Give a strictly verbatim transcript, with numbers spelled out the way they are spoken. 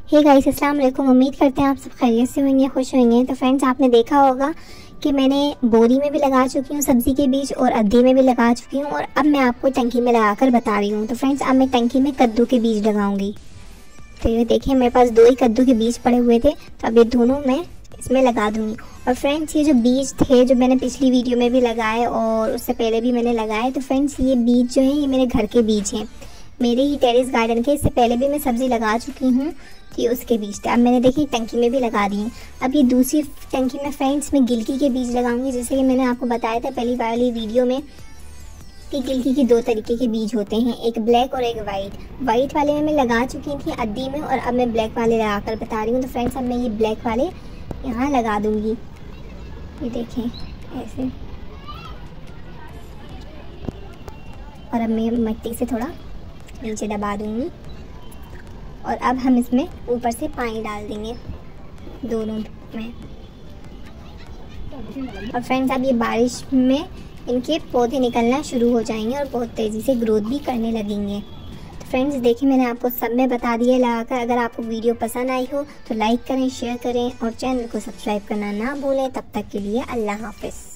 Hey guys, अस्सलाम वालेकुम। उम्मीद करते हैं आप सब खैरियत से होंगे, खुश होंगे। तो फ्रेंड्स, आपने देखा होगा कि मैंने बोरी में भी लगा चुकी हूँ सब्ज़ी के बीज और अद्दी में भी लगा चुकी हूँ, और अब मैं आपको टंकी में लगा कर बता रही हूँ। तो फ्रेंड्स, अब मैं टंकी में कद्दू के बीज लगाऊंगी। तो ये देखिए, मेरे पास दो ही कद्दू के बीज पड़े हुए थे, तो अब ये दोनों मैं इसमें लगा दूँगी। और फ्रेंड्स, ये जो बीज थे जो मैंने पिछली वीडियो में भी लगाए और उससे पहले भी मैंने लगाए, तो फ्रेंड्स ये बीज जो हैं ये मेरे घर के बीज हैं, मेरे ही टेरेस गार्डन के। इससे पहले भी मैं सब्ज़ी लगा चुकी हूँ, तो ये उसके बीज थे। अब मैंने देखिए टंकी में भी लगा दी। अब ये दूसरी टंकी में फ्रेंड्स मैं गिलकी के बीज लगाऊंगी। जैसे कि मैंने आपको बताया था पहली वाली वीडियो में कि गिलकी के दो तरीके के बीज होते हैं, एक ब्लैक और एक वाइट। वाइट वाले में मैं लगा चुकी थी अद्दी में, और अब मैं ब्लैक वाले लगा कर बता रही हूँ। तो फ्रेंड्स, अब मैं ये ब्लैक वाले यहाँ लगा दूँगी। ये देखें ऐसे, और अब मैं मिट्टी से थोड़ा नीचे दबा दूँगी, और अब हम इसमें ऊपर से पानी डाल देंगे दोनों में। और फ्रेंड्स, अब ये बारिश में इनके पौधे निकलना शुरू हो जाएंगे और बहुत तेज़ी से ग्रोथ भी करने लगेंगे। तो फ्रेंड्स देखिए, मैंने आपको सब में बता दिया लगाकर। अगर आपको वीडियो पसंद आई हो तो लाइक करें, शेयर करें और चैनल को सब्सक्राइब करना ना भूलें। तब तक के लिए अल्लाह हाफ़िज़।